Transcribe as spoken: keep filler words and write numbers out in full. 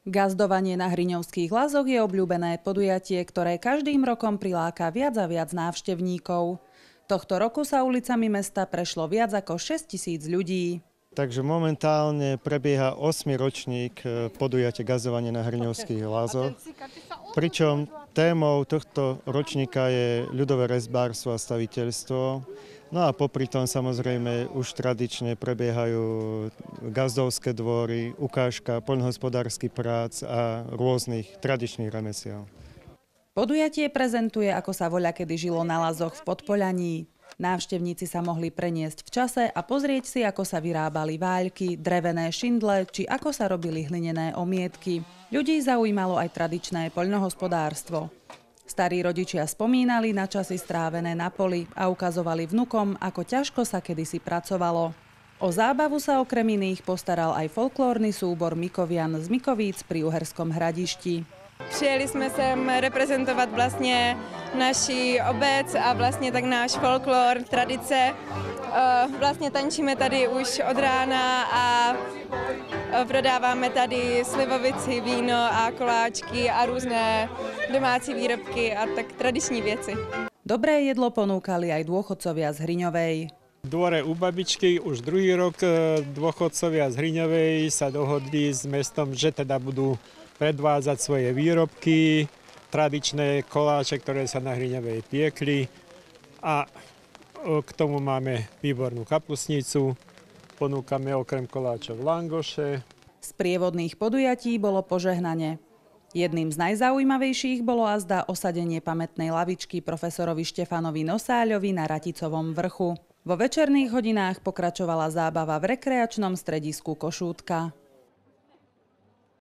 Gazdovanie na Hriňovských Lazoch je obľúbené podujatie, ktoré každým rokom priláka viac a viac návštevníkov. Tohto roku sa ulicami mesta prešlo viac ako šesťtisíc ľudí. Takže momentálne prebieha ôsmy ročník podujatia gazdovania na Hriňovských Lazoch. Pričom témou tohto ročníka je ľudové rezbárstvo a staviteľstvo. No a popri tom samozrejme už tradične prebiehajú gazdovské dvory, ukážka poľnohospodárskych prác a rôznych tradičných remesiel. Podujatie prezentuje, ako sa voľakedy žilo na Lazoch v Podpoľaní. Návštevníci sa mohli preniesť v čase a pozrieť si, ako sa vyrábali váľky, drevené šindle či ako sa robili hlinené omietky. Ľudí zaujímalo aj tradičné poľnohospodárstvo. Starí rodičia spomínali na časy strávené na poli a ukazovali vnukom, ako ťažko sa kedysi pracovalo. O zábavu sa okrem iných postaral aj folklórny súbor Mikovian z Mikovíc pri Uherskom Hradišti. Přijeli jsme sem reprezentovat vlastně naši obec a vlastně tak náš folklor, tradice. Vlastně tančíme tady už od rána a prodáváme tady slivovici, víno a koláčky a různé domácí výrobky a tak tradiční věci. Dobré jedlo ponúkali aj dôchodcovia z Hriňovej. V dvore u babičky už druhý rok dôchodcovia z Hriňovej sa dohodli s mestom, že teda budú predvádzať svoje výrobky, tradičné koláče, ktoré sa na Hriňovej piekli. A k tomu máme výbornú kapustnicu, ponúkame okrem koláčov langoše. Z prievodných podujatí bolo požehnanie. Jedným z najzaujímavejších bolo azda osadenie pamätnej lavičky profesorovi Štefanovi Nosáľovi na Raticovom vrchu. Vo večerných hodinách pokračovala zábava v rekreačnom stredisku Košútka.